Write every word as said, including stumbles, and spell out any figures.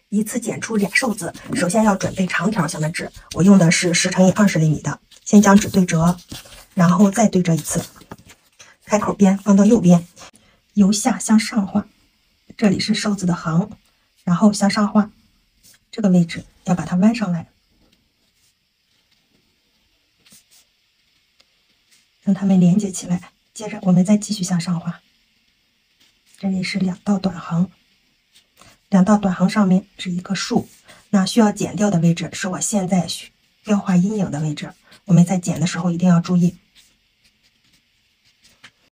一次剪出俩寿字，首先要准备长条形的纸，我用的是十乘以二十厘米的。先将纸对折，然后再对折一次，开口边放到右边，由下向上画，这里是寿字的横，然后向上画，这个位置要把它弯上来，让它们连接起来。接着我们再继续向上画，这里是两道短横，两道短横上面是一个竖，那需要剪掉的位置是我现在需要画阴影的位置，我们在剪的时候一定要注意。